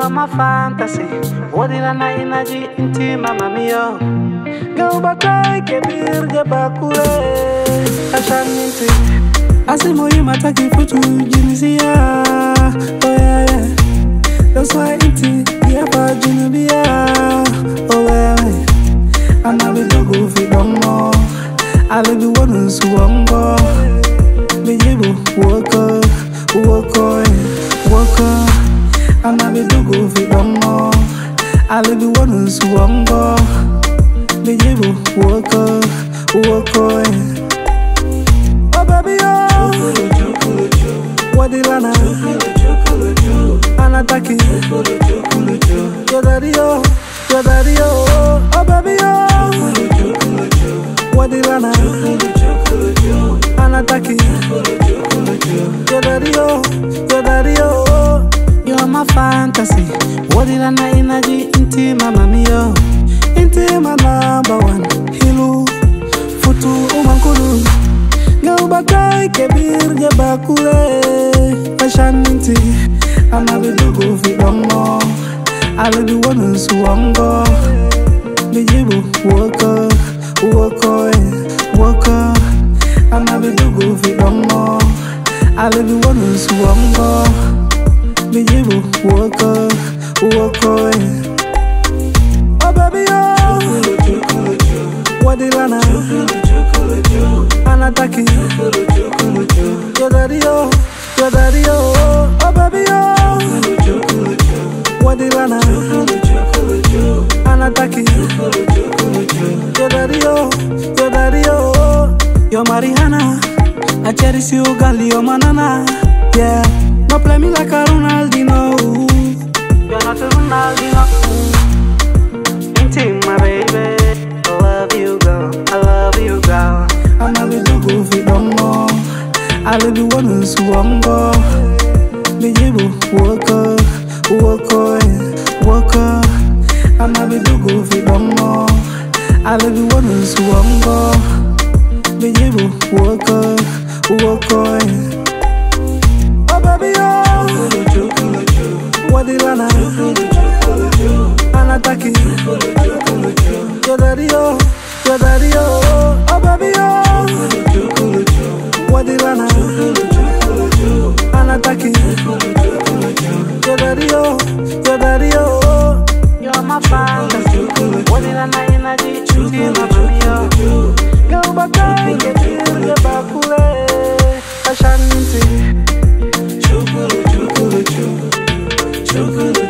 are my fantasy. What did I energy into mamma mia? Go back, Kebir, Gabakure. I shall into Asimo, you might take you to Genesia. Oh, yeah. That's why it's the ever Genevia. Oh, yeah. And I will go if you don't know. I will be one who's wongo. Be able worker. And I will go if you don't know. I will be one who's wongo. Be able worker. Oh, baby, oh. What the lana? Anataki. Your daddy, oh. Oh, baby, oh. What the lana? Anataki. Your daddy, oh. You're my fantasy. What the lana energy into mamma mia? Into my number one. Hilu. Futu umankulu. Go back, Kebir, Gabakure. Ashaninti. And I will go if you don't know. I will be one who's wongo. Be able worker. And I will go if you don't know. I will be one who's wongo. Be able worker. Oh, baby, oh. What the lana? Anataki. Your daddy, oh. Oh, baby, oh. What the lana? Anataki. Your daddy, oh. You're Mariana. I cherish you, girl, you're manana. Yeah. No play me like a Ronaldinho. You're not a Ronaldinho. Ain't my baby. I love you, girl. And I will go if you don't know. I will be one who's wongo. Be able worker. And I will go if you don't know. I will be one who's wongo. Be able worker. Oh, baby, oh. What the lana? Anataki. Your daddy, oh. Oh, baby, oh. What the lana? Anataki. Your daddy, oh. You're my fantasy. What the lana energy? Into mamma mia. Go back, get you, Gabakure. Ashaninti. Chukuru.